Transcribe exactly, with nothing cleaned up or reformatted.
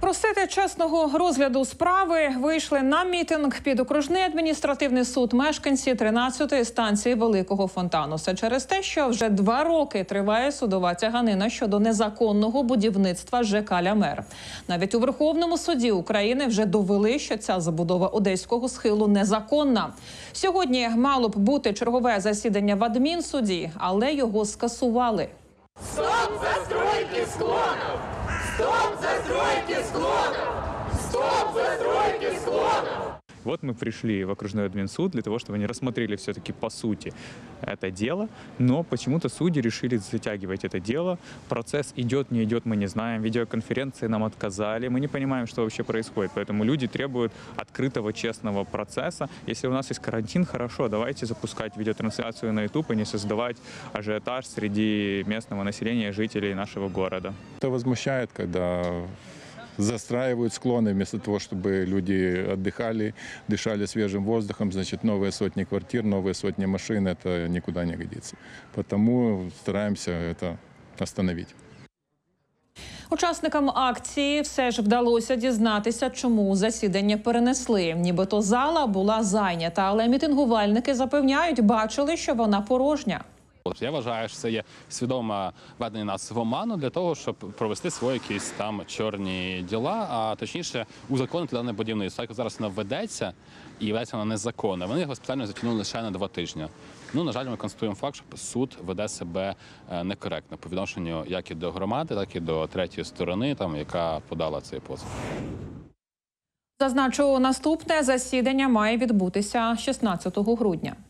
Просити чесного розгляду справи вийшли на мітинг під окружний адміністративний суд мешканці тринадцятої станції Великого Фонтану. Це через те, що вже два роки триває судова тяганина щодо незаконного будівництва ЖК «Ля-Мер». Навіть у Верховному суді України вже довели, що ця забудова одеського схилу незаконна. Сьогодні мало б бути чергове засідання в адмінсуді, але його скасували. Стоп застройки склонов! Стоп застройки склонов! Стоп застройки склонов! Вот мы пришли в окружной админсуд для того, чтобы они рассмотрели все-таки по сути это дело, но почему-то судьи решили затягивать это дело. Процесс идет, не идет, мы не знаем. Видеоконференции нам отказали. Мы не понимаем, что вообще происходит. Поэтому люди требуют открытого, честного процесса. Если у нас есть карантин, хорошо, давайте запускать видеотрансляцию на YouTube и не создавать ажиотаж среди местного населения, жителей нашего города. Это возмущает, когда застраивают склоны вместо того, чтобы люди отдыхали, дышали свежим воздухом. Значит, новые сотни квартир, новые сотни машин, это никуда не годится. Потому стараемся это остановить. Учасникам акції все ж вдалося дізнатися, чому засідання перенесли. Нібито зала була зайнята, але мітингувальники запевняють, бачили, що вона порожня. Я вважаю, що це є свідоме введення нас в оману для того, щоб провести свої якісь там чорні діла, а точніше узаконити дане будівництво. Так зараз воно ведеться і ведеться воно незаконно. Вони його спеціально затягнули лише на два тижні. Ну, на жаль, ми констатуємо факт, що суд веде себе некоректно по відношенню як і до громади, так і до третьої сторони, там, яка подала цей позов. Зазначу, наступне засідання має відбутися шістнадцятого грудня.